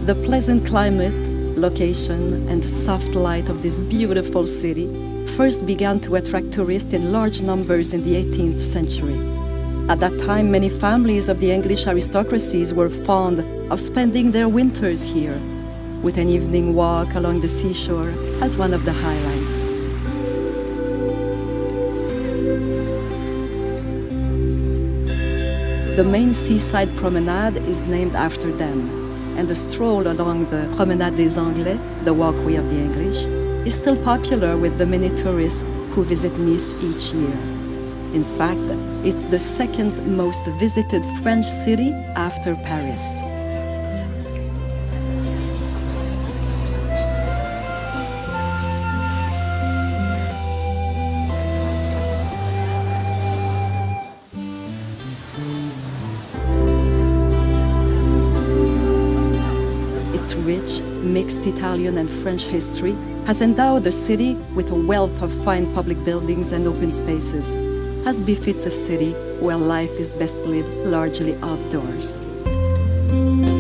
The pleasant climate, location, and the soft light of this beautiful city first began to attract tourists in large numbers in the 18th century. At that time, many families of the English aristocracies were fond of spending their winters here, with an evening walk along the seashore as one of the highlights. The main seaside promenade is named after them, and the stroll along the Promenade des Anglais, the walkway of the English, is still popular with the many tourists who visit Nice each year. In fact, it's the second most visited French city after Paris. Its rich, mixed Italian and French history has endowed the city with a wealth of fine public buildings and open spaces, as befits a city where life is best lived largely outdoors.